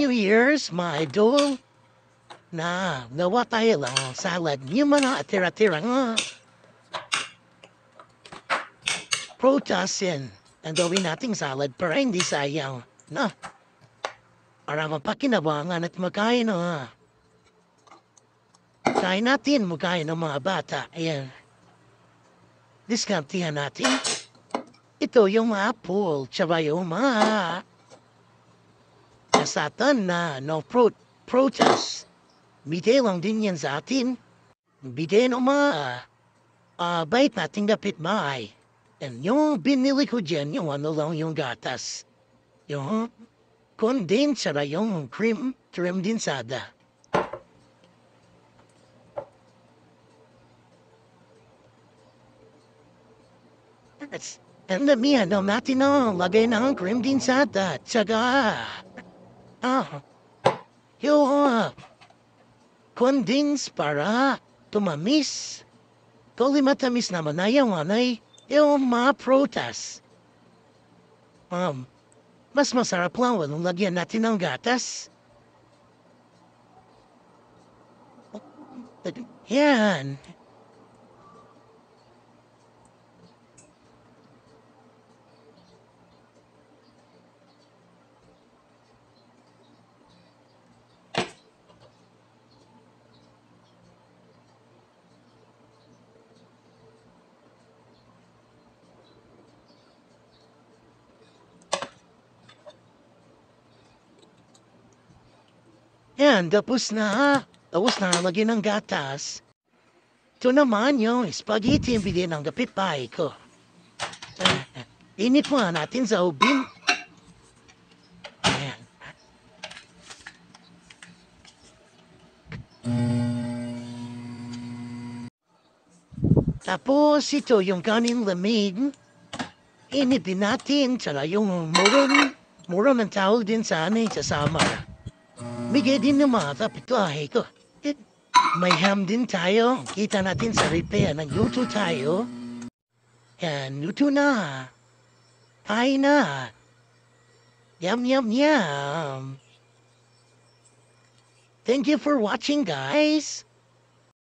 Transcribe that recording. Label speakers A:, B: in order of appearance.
A: New Year's, my idol. Nawa tayo lang ang salad. Yung mga tira-tira nga. Prutasin. Ang gawin nating salad para hindi sayang. Para mapakinabangan at makain na. Kain natin, makain ng mga bata. Ayan. Diskantihan natin. Ito yung apple, tsaba yung mga kasatan na no prutas. Bigay lang din yan sa atin. Bigay ng mga bait nating dapit bahay. And yung binili ko dyan, yung ano lang yung gatas. Yung condensed na yung cream dinsada. And damihan daw natin lagay ng cream dinsada. Tsaga, yung condensed para tumamis. Kung matamis naman na yung anay, yung mga prutas. Mas masarap lang walang lagyan natin ng gatas. Yan. Yan, tapos na. Tapos na lagyan ng gatas. Ito naman yung spaghetti yung bigyan ng kapitbahay ko. Init mo natin sa ubin. Ayan. Tapos ito yung kanin lamig. Init din natin. Tsaka yung muron ng tawag din sa anay sa summer. Bigay din ng mga kapitbahay ko. May ham din tayo. Kita natin sa repair. Nagluto tayo. Yan, luto na. Kain na. Yum, yum, yum. Thank you for watching, guys.